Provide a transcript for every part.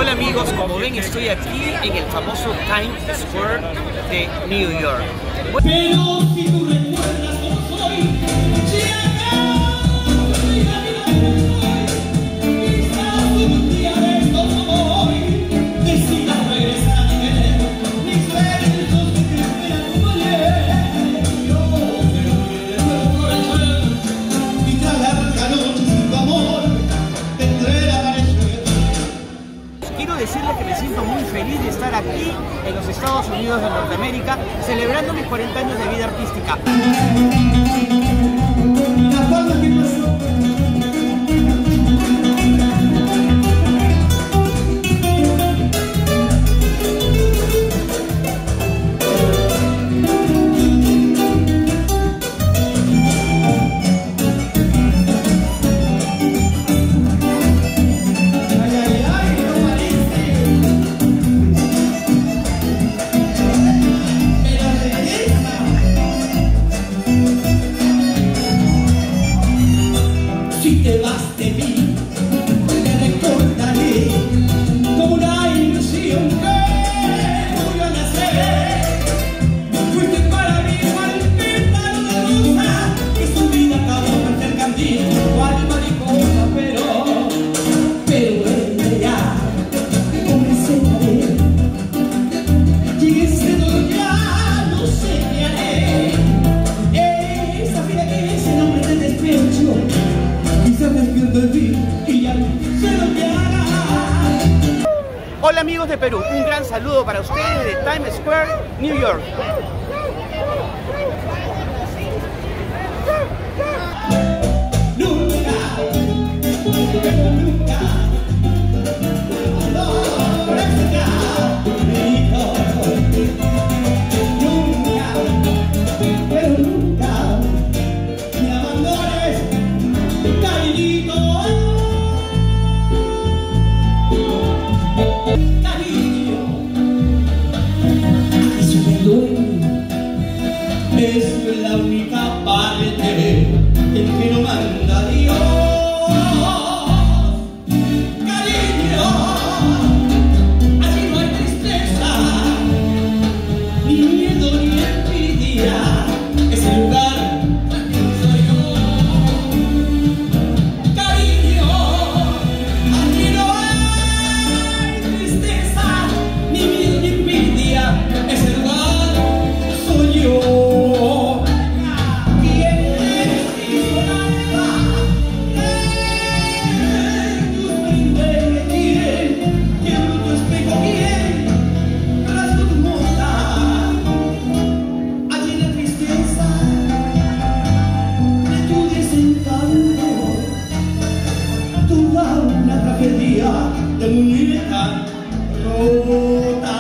Hola amigos, como ven estoy aquí en el famoso Times Square de New York. Pero si tú recuerdas cómo soy, si acaso quizás un día de estos como hoy decidas regresar a mi querer, mis besos que te esperan como ayer. Yo quiero vivir de nuevo por el suelo y tras la larga noche sin tu amor tendré la pareja. Quiero decirles que me siento muy feliz de estar aquí en los Estados Unidos de Norteamérica celebrando mis 40 años de vida artística. Si te vas de mí, te recordaré como una ilusión que murió al nacer. Fuiste para mí cual pétalo de rosa que su vida acabó por ser candil, cual mariposa, pero ella ya comencé a ver. Y en ese dolor ya no sé qué haré. Esa vida que ese nombre te despecho. Hola amigos de Perú, un gran saludo para ustedes de Times Square, New York. Es la única parte en que no manda Dios. Cariño, allí no hay tristeza, ni miedo ni envidia. Es el lugar donde soy yo. Cariño, allí no hay tristeza, ni miedo ni envidia. Es el lugar donde soy yo. Una tragedia de muñeca rota.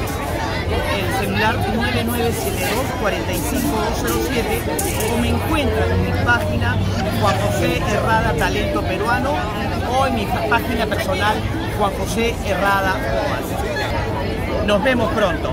el celular 9972-45207, o me encuentran en mi página Juan José Herrada Talento Peruano o en mi página personal Juan José Herrada. Nos vemos pronto.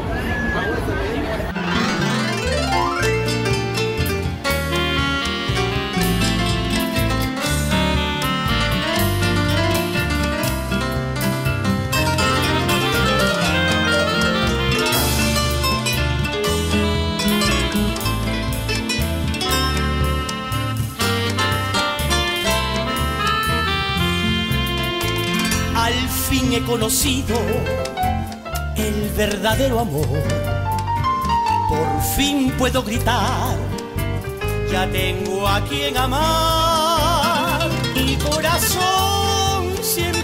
Al fin he conocido el verdadero amor. Por fin puedo gritar, ya tengo a quien amar. Mi corazón siempre